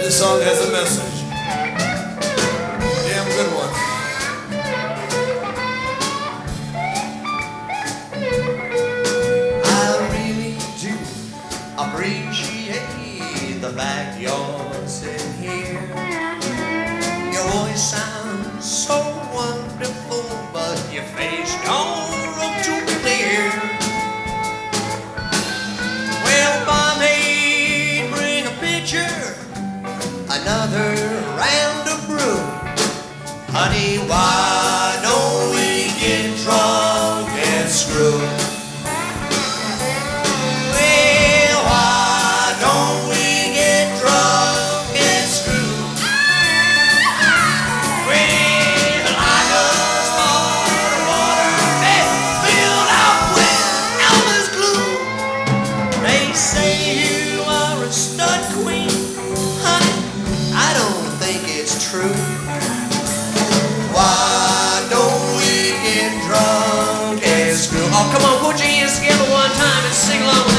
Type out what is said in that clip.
This song has a message. Damn good one. I really do appreciate the fact you're sitting here. Your voice sounds so wonderful, but your face don't look too clear. Well, Barnaby, bring a pitcher, another round of brew. Honey, why don't we get drunk and screw? Well, why don't we get drunk and screw? Well, like a small water bed filled up with Elmer's glue. They say you are a stud queen. Honey, I don't think it's true. Why don't we get drunk and screw? Oh, come on, put your hands together one time and sing along.